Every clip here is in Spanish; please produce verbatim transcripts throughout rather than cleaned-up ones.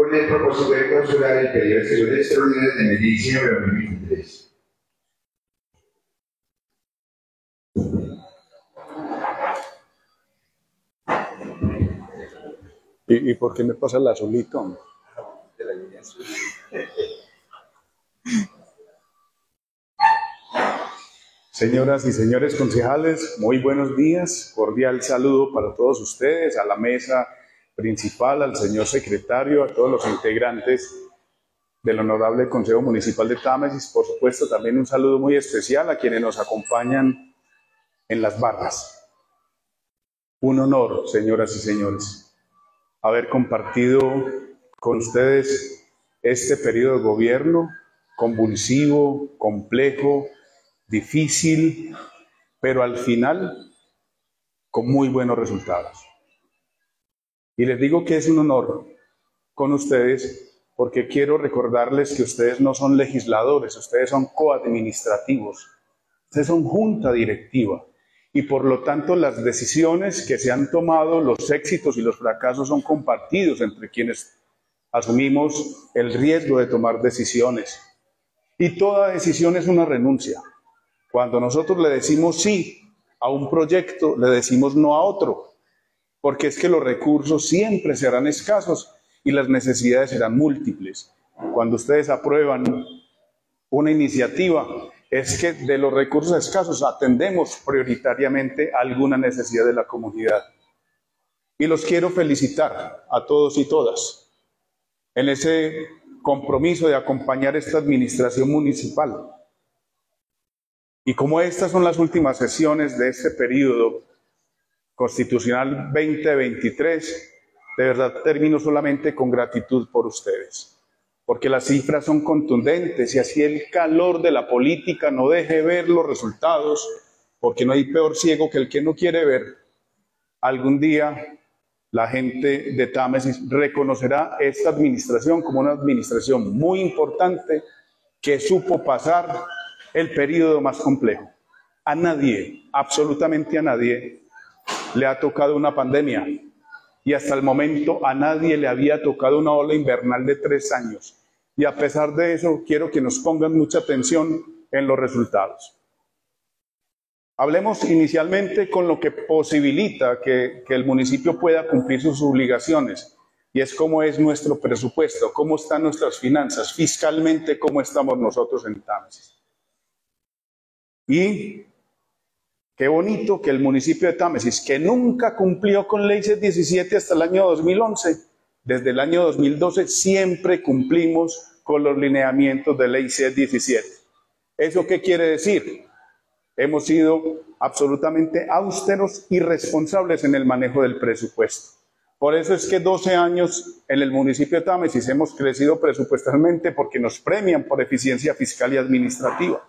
con el propósito de clausurar el periodo de sesiones extraordinarias de diciembre de dos mil veintitrés. ¿Y, ¿Y por qué me pasa el azulito? De la línea azul. Señoras y señores concejales, muy buenos días. Cordial saludo para todos ustedes, a la mesa principal, al señor secretario, a todos los integrantes del Honorable Consejo Municipal de Támesis. Por supuesto, también un saludo muy especial a quienes nos acompañan en las barras. Un honor, señoras y señores, haber compartido con ustedes este periodo de gobierno convulsivo, complejo, difícil, pero al final con muy buenos resultados. Y les digo que es un honor con ustedes porque quiero recordarles que ustedes no son legisladores, ustedes son coadministrativos, ustedes son junta directiva y por lo tanto las decisiones que se han tomado, los éxitos y los fracasos son compartidos entre quienes asumimos el riesgo de tomar decisiones. Y toda decisión es una renuncia. Cuando nosotros le decimos sí a un proyecto, le decimos no a otro, porque es que los recursos siempre serán escasos y las necesidades serán múltiples. Cuando ustedes aprueban una iniciativa, es que de los recursos escasos atendemos prioritariamente a alguna necesidad de la comunidad. Y los quiero felicitar a todos y todas en ese compromiso de acompañar esta administración municipal. Y como estas son las últimas sesiones de este periodo constitucional veinte veintitrés, de verdad termino solamente con gratitud por ustedes, porque las cifras son contundentes y así el calor de la política no deje ver los resultados, porque no hay peor ciego que el que no quiere ver. Algún día la gente de Támesis reconocerá esta administración como una administración muy importante que supo pasar el periodo más complejo. A nadie, absolutamente a nadie, le ha tocado una pandemia y hasta el momento a nadie le había tocado una ola invernal de tres años. Y a pesar de eso, quiero que nos pongan mucha atención en los resultados. Hablemos inicialmente con lo que posibilita que, que el municipio pueda cumplir sus obligaciones, y es cómo es nuestro presupuesto, cómo están nuestras finanzas, fiscalmente cómo estamos nosotros en Támesis. Y qué bonito que el municipio de Támesis, que nunca cumplió con Ley C diecisiete hasta el año dos mil once, desde el año dos mil doce siempre cumplimos con los lineamientos de Ley C diecisiete. ¿Eso qué quiere decir? Hemos sido absolutamente austeros y responsables en el manejo del presupuesto. Por eso es que doce años en el municipio de Támesis hemos crecido presupuestalmente porque nos premian por eficiencia fiscal y administrativa.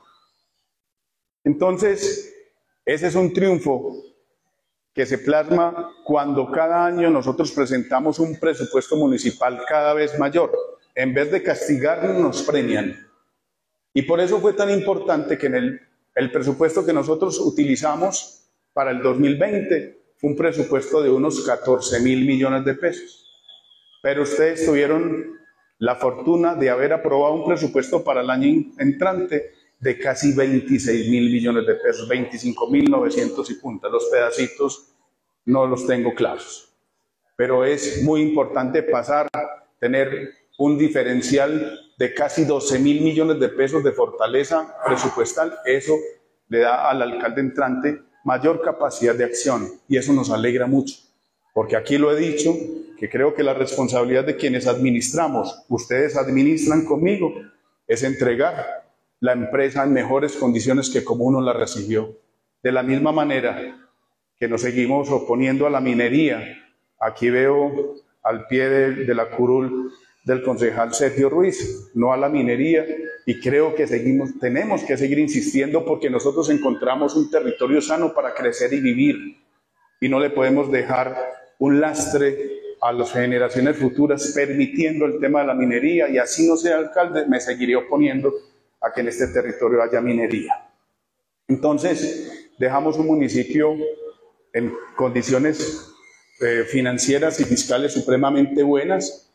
Entonces, ese es un triunfo que se plasma cuando cada año nosotros presentamos un presupuesto municipal cada vez mayor. En vez de castigarnos, nos premian. Y por eso fue tan importante que en el, el presupuesto que nosotros utilizamos para el dos mil veinte fue un presupuesto de unos catorce mil millones de pesos. Pero ustedes tuvieron la fortuna de haber aprobado un presupuesto para el año entrante de casi veintiséis mil millones de pesos, veinticinco mil novecientos y punta. Los pedacitos no los tengo claros. Pero es muy importante pasar a tener un diferencial de casi doce mil millones de pesos de fortaleza presupuestal. Eso le da al alcalde entrante mayor capacidad de acción y eso nos alegra mucho. Porque aquí lo he dicho, que creo que la responsabilidad de quienes administramos, ustedes administran conmigo, es entregar la empresa en mejores condiciones que como uno la recibió. De la misma manera que nos seguimos oponiendo a la minería, aquí veo al pie de, de la curul del concejal Sergio Ruiz, no a la minería, y creo que seguimos, tenemos que seguir insistiendo porque nosotros encontramos un territorio sano para crecer y vivir, y no le podemos dejar un lastre a las generaciones futuras permitiendo el tema de la minería, y así no sea alcalde, me seguiré oponiendo a que en este territorio haya minería. Entonces, dejamos un municipio en condiciones eh, financieras y fiscales supremamente buenas,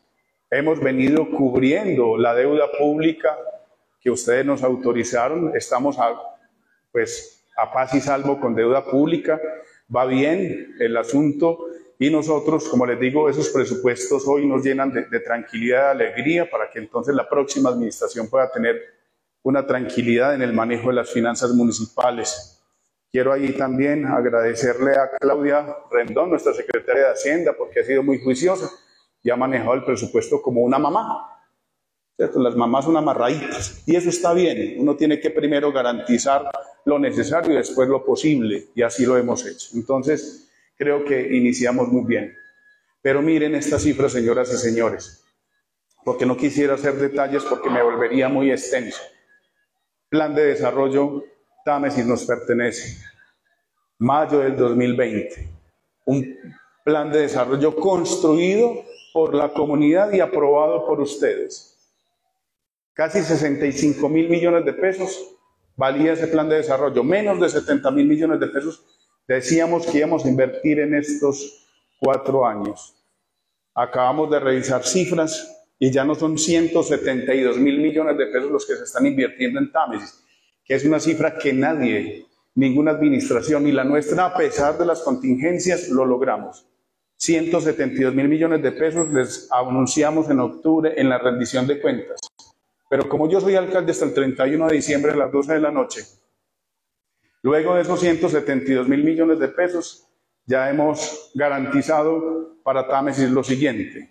hemos venido cubriendo la deuda pública que ustedes nos autorizaron. Estamos a, pues, a paz y salvo con deuda pública. Va bien el asunto y nosotros, como les digo, esos presupuestos hoy nos llenan de, de tranquilidad, de alegría, para que entonces la próxima administración pueda tener una tranquilidad en el manejo de las finanzas municipales. Quiero ahí también agradecerle a Claudia Rendón, nuestra secretaria de Hacienda, porque ha sido muy juiciosa y ha manejado el presupuesto como una mamá. ¿Cierto? Las mamás son amarraditas y eso está bien. Uno tiene que primero garantizar lo necesario y después lo posible, y así lo hemos hecho. Entonces, creo que iniciamos muy bien. Pero miren estas cifras, señoras y señores, porque no quisiera hacer detalles porque me volvería muy extenso. Plan de desarrollo Támesis nos pertenece. Mayo del dos mil veinte. Un plan de desarrollo construido por la comunidad y aprobado por ustedes. Casi sesenta y cinco mil millones de pesos valía ese plan de desarrollo. Menos de setenta mil millones de pesos decíamos que íbamos a invertir en estos cuatro años. Acabamos de revisar cifras y ya no son ciento setenta y dos mil millones de pesos los que se están invirtiendo en Támesis, que es una cifra que nadie, ninguna administración, ni la nuestra, a pesar de las contingencias, lo logramos. ciento setenta y dos mil millones de pesos les anunciamos en octubre en la rendición de cuentas. Pero como yo soy alcalde hasta el treinta y uno de diciembre a las doce de la noche, luego de esos ciento setenta y dos mil millones de pesos, ya hemos garantizado para Támesis lo siguiente.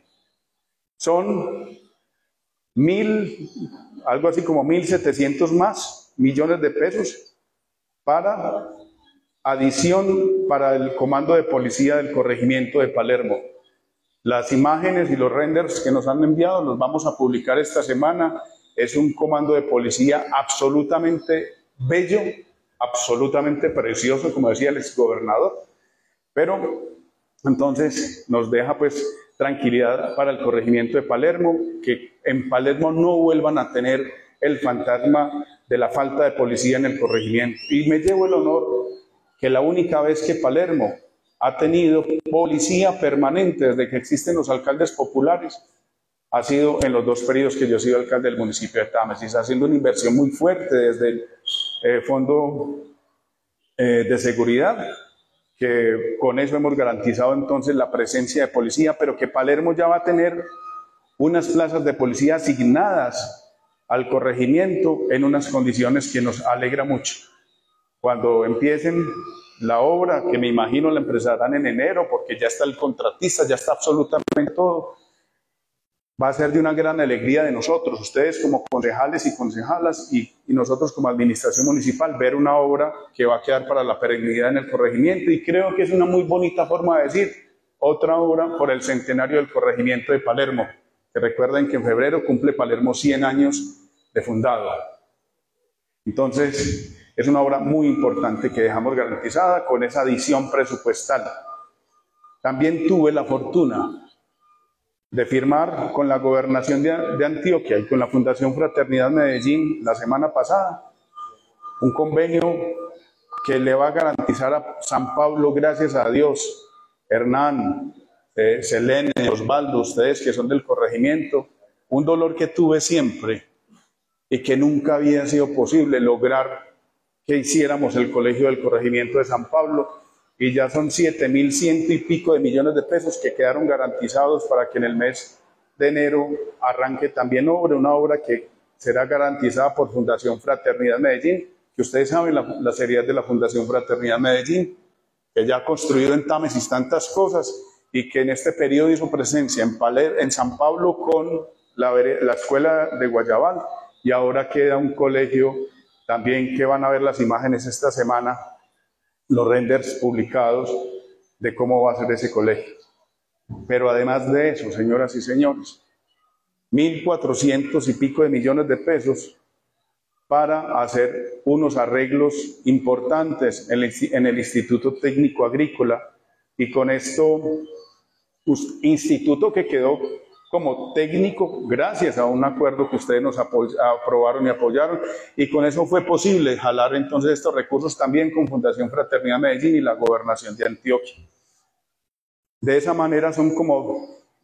Son mil, algo así como mil setecientos más millones de pesos para adición para el comando de policía del corregimiento de Palermo. Las imágenes y los renders que nos han enviado los vamos a publicar esta semana. Es un comando de policía absolutamente bello, absolutamente precioso, como decía el exgobernador, pero entonces nos deja pues tranquilidad para el corregimiento de Palermo, que en Palermo no vuelvan a tener el fantasma de la falta de policía en el corregimiento. Y me llevo el honor que la única vez que Palermo ha tenido policía permanente desde que existen los alcaldes populares ha sido en los dos periodos que yo he sido alcalde del municipio de Támesis, haciendo una inversión muy fuerte desde el eh, Fondo eh, de Seguridad, que con eso hemos garantizado entonces la presencia de policía, pero que Palermo ya va a tener unas plazas de policía asignadas al corregimiento en unas condiciones que nos alegra mucho. Cuando empiecen la obra, que me imagino la empezarán en enero, porque ya está el contratista, ya está absolutamente todo, va a ser de una gran alegría de nosotros, ustedes como concejales y concejalas y, y nosotros como administración municipal, ver una obra que va a quedar para la perennidad en el corregimiento, y creo que es una muy bonita forma de decir otra obra por el centenario del corregimiento de Palermo, que recuerden que en febrero cumple Palermo cien años de fundado. Entonces es una obra muy importante que dejamos garantizada con esa adición presupuestal. También tuve la fortuna de firmar con la Gobernación de, de Antioquia y con la Fundación Fraternidad Medellín la semana pasada un convenio que le va a garantizar a San Pablo, gracias a Dios, Hernán, eh, Selene, Osvaldo, ustedes que son del corregimiento, un dolor que tuve siempre y que nunca había sido posible lograr que hiciéramos el colegio del corregimiento de San Pablo. Y ya son siete mil ciento y pico de millones de pesos que quedaron garantizados para que en el mes de enero arranque también obra, una obra que será garantizada por Fundación Fraternidad Medellín, que ustedes saben la, la seriedad de la Fundación Fraternidad Medellín, que ya ha construido en Támesis tantas cosas y que en este periodo hizo presencia en, Paler, en San Pablo con la, la escuela de Guayabal, y ahora queda un colegio también que van a ver las imágenes esta semana, los renders publicados de cómo va a ser ese colegio. Pero además de eso, señoras y señores, mil cuatrocientos y pico de millones de pesos para hacer unos arreglos importantes en el, en el Instituto Técnico Agrícola, y con esto, pues, instituto que quedó como técnico gracias a un acuerdo que ustedes nos aprobaron y apoyaron, y con eso fue posible jalar entonces estos recursos también con Fundación Fraternidad Medellín y la Gobernación de Antioquia. De esa manera son como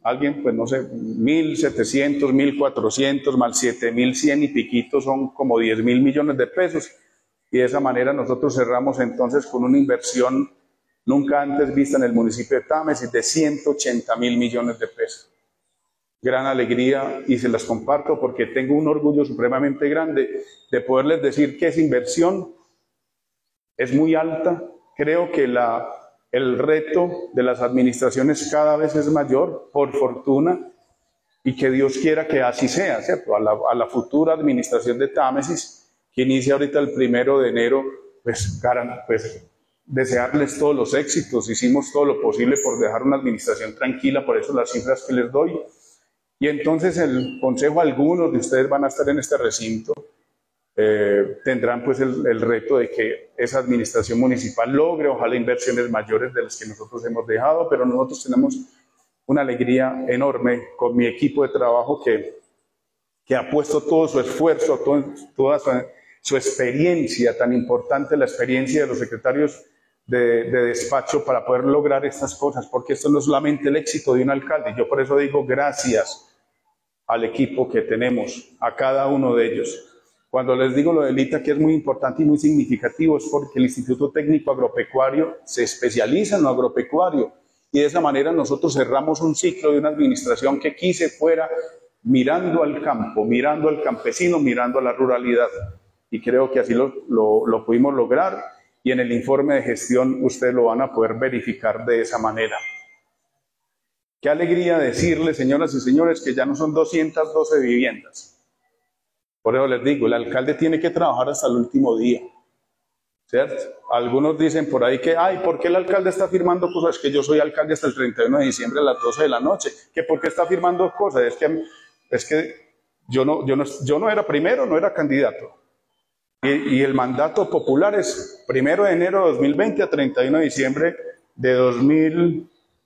alguien, pues no sé, mil setecientos, mil cuatrocientos más siete mil cien y piquito son como diez mil millones de pesos. Y de esa manera nosotros cerramos entonces con una inversión nunca antes vista en el municipio de Támesis de ciento ochenta mil millones de pesos. Gran alegría y se las comparto porque tengo un orgullo supremamente grande de poderles decir que esa inversión es muy alta. Creo que la, el reto de las administraciones cada vez es mayor, por fortuna, y que Dios quiera que así sea, ¿cierto? A la, a la futura administración de Támesis, que inicia ahorita el primero de enero, pues, cara, pues desearles todos los éxitos. Hicimos todo lo posible por dejar una administración tranquila, por eso las cifras que les doy. Y entonces el consejo, algunos de ustedes van a estar en este recinto, eh, tendrán pues el, el reto de que esa administración municipal logre, ojalá, inversiones mayores de las que nosotros hemos dejado, pero nosotros tenemos una alegría enorme con mi equipo de trabajo que, que ha puesto todo su esfuerzo, todo, toda su, su experiencia tan importante, la experiencia de los secretarios de, de despacho para poder lograr estas cosas, porque esto no es solamente el éxito de un alcalde. Yo por eso digo gracias al equipo que tenemos, a cada uno de ellos. Cuando les digo lo del I T A, que es muy importante y muy significativo, es porque el Instituto Técnico Agropecuario se especializa en lo agropecuario y de esa manera nosotros cerramos un ciclo de una administración que quise fuera mirando al campo, mirando al campesino, mirando a la ruralidad. Y creo que así lo, lo, lo pudimos lograr y en el informe de gestión ustedes lo van a poder verificar de esa manera. Qué alegría decirles, señoras y señores, que ya no son doscientas doce viviendas. Por eso les digo, el alcalde tiene que trabajar hasta el último día, ¿cierto? Algunos dicen por ahí que, ay, ¿por qué el alcalde está firmando cosas? Es que yo soy alcalde hasta el treinta y uno de diciembre a las doce de la noche. ¿Que por qué está firmando cosas? Es que, es que yo, no, yo, no, yo no era primero, no era candidato. Y, y el mandato popular es primero de enero de dos mil veinte a treinta y uno de diciembre de dos mil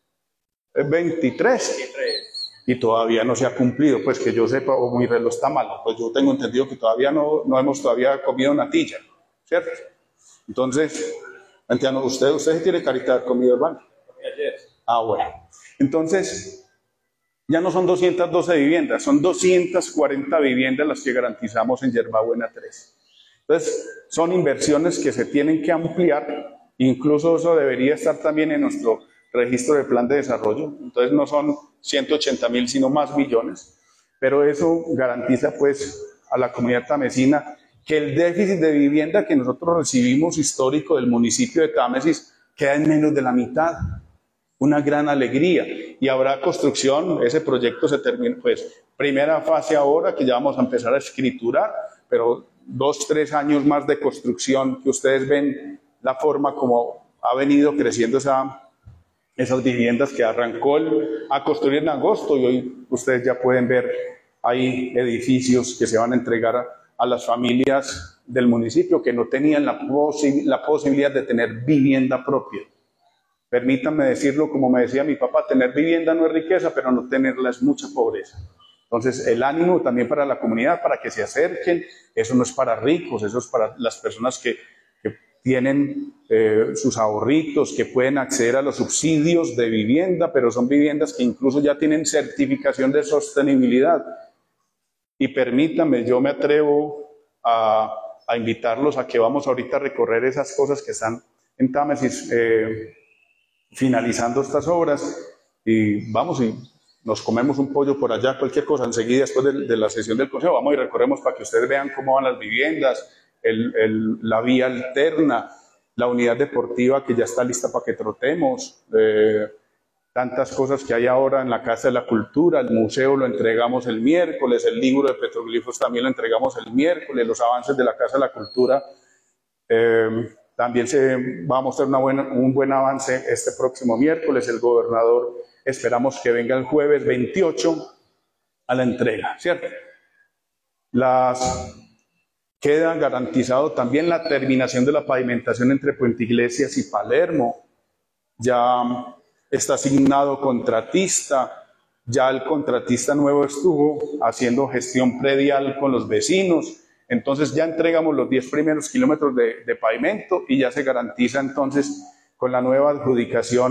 veintitrés. Y todavía no se ha cumplido, pues que yo sepa, o mi reloj está mal, pues yo tengo entendido que todavía no, no hemos todavía comido natilla, ¿cierto? Entonces, entiendo, usted, usted tiene carita de haber comido, hermano. Ah, bueno. Entonces, ya no son doscientas doce viviendas, son doscientas cuarenta viviendas las que garantizamos en Yerbabuena tres. Entonces, son inversiones que se tienen que ampliar, incluso eso debería estar también en nuestro registro de plan de desarrollo. Entonces no son ciento ochenta mil, sino más millones, pero eso garantiza pues a la comunidad tamesina que el déficit de vivienda que nosotros recibimos histórico del municipio de Támesis queda en menos de la mitad. Una gran alegría. Y habrá construcción, ese proyecto se termina, pues primera fase ahora que ya vamos a empezar a escriturar, pero dos, tres años más de construcción, que ustedes ven la forma como ha venido creciendo esa esas viviendas que arrancó el, a construir en agosto, y hoy ustedes ya pueden ver ahí edificios que se van a entregar a, a las familias del municipio que no tenían la, posi la posibilidad de tener vivienda propia. Permítanme decirlo como me decía mi papá, tener vivienda no es riqueza, pero no tenerla es mucha pobreza. Entonces el ánimo también para la comunidad, para que se acerquen, eso no es para ricos, eso es para las personas que tienen eh, sus ahorritos, que pueden acceder a los subsidios de vivienda, pero son viviendas que incluso ya tienen certificación de sostenibilidad. Y permítanme, yo me atrevo a, a invitarlos a que vamos ahorita a recorrer esas cosas que están en Támesis, eh, finalizando estas obras, y vamos y nos comemos un pollo por allá, cualquier cosa, enseguida después de, de la sesión del consejo, vamos y recorremos para que ustedes vean cómo van las viviendas, El, el, la vía alterna, la unidad deportiva que ya está lista para que trotemos, eh, tantas cosas que hay ahora en la Casa de la Cultura, el museo lo entregamos el miércoles, el libro de petroglifos también lo entregamos el miércoles, los avances de la Casa de la Cultura, eh, también se va a mostrar una buena, un buen avance este próximo miércoles. El gobernador esperamos que venga el jueves veintiocho a la entrega, ¿cierto? Las... Queda garantizado también la terminación de la pavimentación entre Puente Iglesias y Palermo. Ya está asignado contratista, ya el contratista nuevo estuvo haciendo gestión predial con los vecinos. Entonces ya entregamos los diez primeros kilómetros de, de pavimento y ya se garantiza entonces con la nueva adjudicación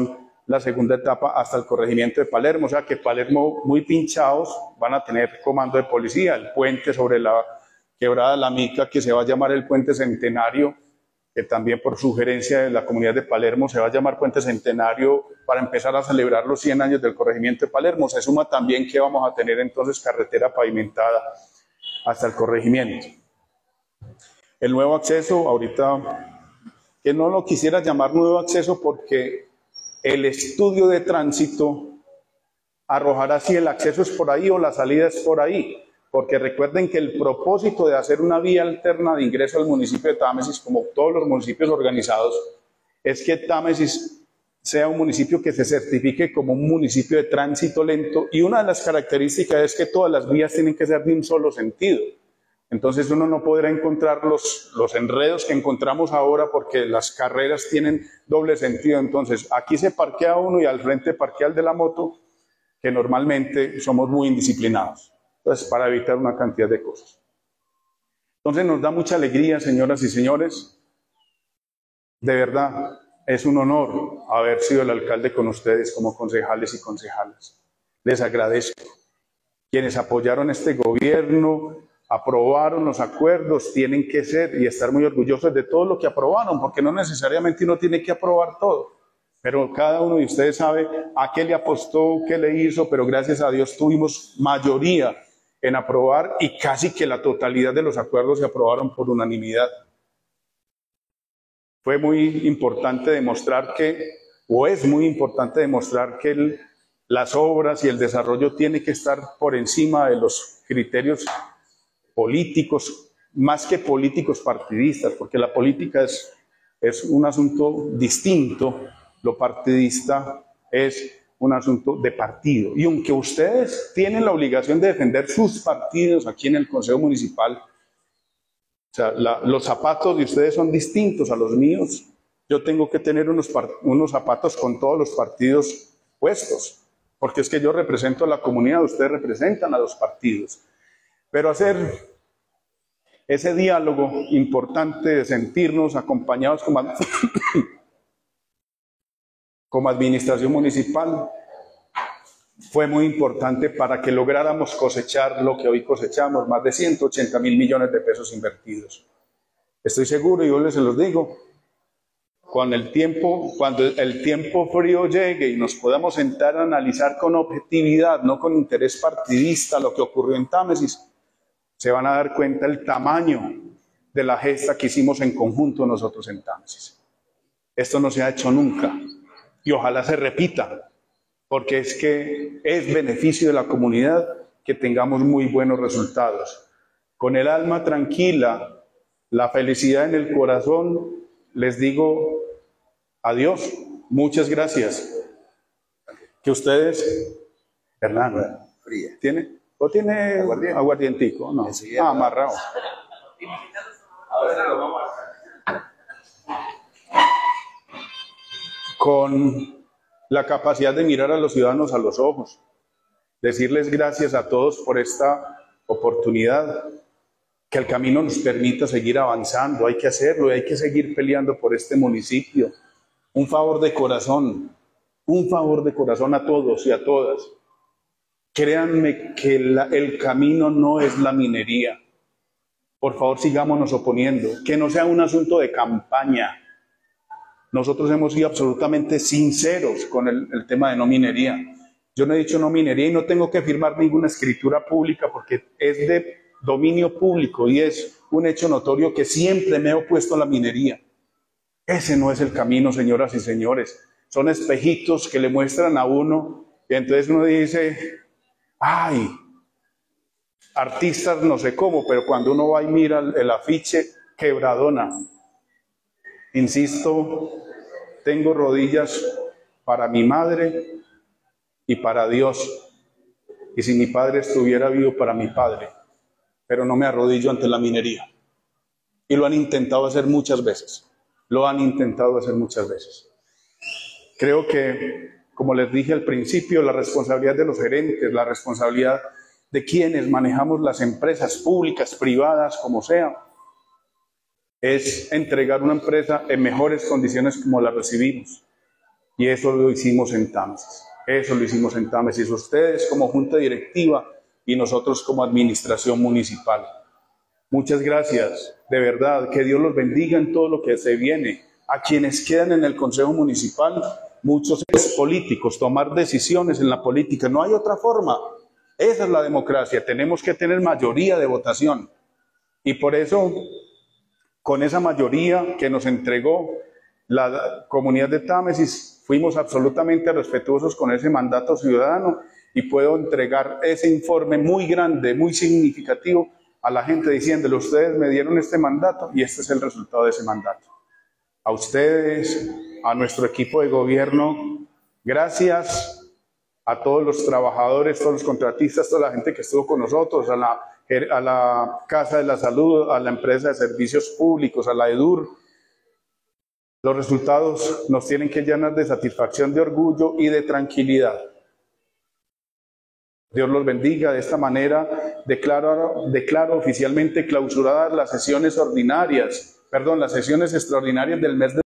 la segunda etapa hasta el corregimiento de Palermo, o sea que Palermo muy pinchados van a tener comando de policía, el puente sobre la quebrada de la Mica que se va a llamar el Puente Centenario, que también por sugerencia de la comunidad de Palermo se va a llamar Puente Centenario para empezar a celebrar los cien años del corregimiento de Palermo. Se suma también que vamos a tener entonces carretera pavimentada hasta el corregimiento. El nuevo acceso, ahorita, que no lo quisiera llamar nuevo acceso porque el estudio de tránsito arrojará si el acceso es por ahí o la salida es por ahí. Porque recuerden que el propósito de hacer una vía alterna de ingreso al municipio de Támesis, como todos los municipios organizados, es que Támesis sea un municipio que se certifique como un municipio de tránsito lento, y una de las características es que todas las vías tienen que ser de un solo sentido. Entonces uno no podrá encontrar los, los enredos que encontramos ahora porque las carreras tienen doble sentido. Entonces aquí se parquea uno y al frente parquea el de la moto, que normalmente somos muy indisciplinados. Entonces, para evitar una cantidad de cosas. Entonces nos da mucha alegría, señoras y señores. De verdad, es un honor haber sido el alcalde con ustedes como concejales y concejalas. Les agradezco. Quienes apoyaron este gobierno, aprobaron los acuerdos, tienen que ser y estar muy orgullosos de todo lo que aprobaron, porque no necesariamente uno tiene que aprobar todo. Pero cada uno de ustedes sabe a qué le apostó, qué le hizo, pero gracias a Dios tuvimos mayoría en aprobar y casi que la totalidad de los acuerdos se aprobaron por unanimidad. Fue muy importante demostrar que, o es muy importante demostrar que el, las obras y el desarrollo tiene que estar por encima de los criterios políticos, más que políticos partidistas, porque la política es, es un asunto distinto, lo partidista es un asunto de partido. Y aunque ustedes tienen la obligación de defender sus partidos aquí en el Consejo Municipal, o sea, la, los zapatos de ustedes son distintos a los míos. Yo tengo que tener unos, unos zapatos con todos los partidos puestos, porque es que yo represento a la comunidad, ustedes representan a los partidos. Pero hacer ese diálogo importante de sentirnos acompañados como como administración municipal fue muy importante para que lográramos cosechar lo que hoy cosechamos, más de ciento ochenta mil millones de pesos invertidos. Estoy seguro, y yo les se los digo, con el tiempo, cuando el tiempo frío llegue y nos podamos sentar a analizar con objetividad, no con interés partidista, lo que ocurrió en Támesis, se van a dar cuenta el tamaño de la gesta que hicimos en conjunto nosotros en Támesis. Esto no se ha hecho nunca. Y ojalá se repita, porque es que es beneficio de la comunidad que tengamos muy buenos resultados. Con el alma tranquila, la felicidad en el corazón, les digo adiós, muchas gracias. Que ustedes, Hernán, Fría. ¿tiene? ¿O tiene Aguardiente. aguardientico? No, ah, amarrado. Con la capacidad de mirar a los ciudadanos a los ojos, decirles gracias a todos por esta oportunidad, que el camino nos permita seguir avanzando, hay que hacerlo y hay que seguir peleando por este municipio. Un favor de corazón, un favor de corazón a todos y a todas. Créanme que la, el camino no es la minería. Por favor, sigámonos oponiendo, que no sea un asunto de campaña. Nosotros hemos sido absolutamente sinceros con el, el tema de no minería. Yo no he dicho no minería y no tengo que firmar ninguna escritura pública porque es de dominio público y es un hecho notorio que siempre me he opuesto a la minería. Ese no es el camino, señoras y señores. Son espejitos que le muestran a uno y entonces uno dice, ay, artistas no sé cómo, pero cuando uno va y mira el, el afiche, quebradona. Insisto, tengo rodillas para mi madre y para Dios. Y si mi padre estuviera vivo, para mi padre. Pero no me arrodillo ante la minería. Y lo han intentado hacer muchas veces. Lo han intentado hacer muchas veces. Creo que, como les dije al principio, la responsabilidad de los gerentes, la responsabilidad de quienes manejamos las empresas públicas, privadas, como sea, es entregar una empresa en mejores condiciones como la recibimos. Y eso lo hicimos en Támesis. Eso lo hicimos en Támesis. Ustedes como junta directiva y nosotros como administración municipal. Muchas gracias. De verdad, que Dios los bendiga en todo lo que se viene. A quienes quedan en el Consejo Municipal, muchos políticos, tomar decisiones en la política. No hay otra forma. Esa es la democracia. Tenemos que tener mayoría de votación. Y por eso, con esa mayoría que nos entregó la comunidad de Támesis, fuimos absolutamente respetuosos con ese mandato ciudadano y puedo entregar ese informe muy grande, muy significativo a la gente diciéndole: ustedes me dieron este mandato y este es el resultado de ese mandato. A ustedes, a nuestro equipo de gobierno, gracias. A todos los trabajadores, todos los contratistas, toda la gente que estuvo con nosotros, a la, a la Casa de la Salud, a la empresa de servicios públicos, a la EDUR. Los resultados nos tienen que llenar de satisfacción, de orgullo y de tranquilidad. Dios los bendiga. De esta manera declaro, declaro oficialmente clausuradas las sesiones ordinarias, perdón, las sesiones extraordinarias del mes de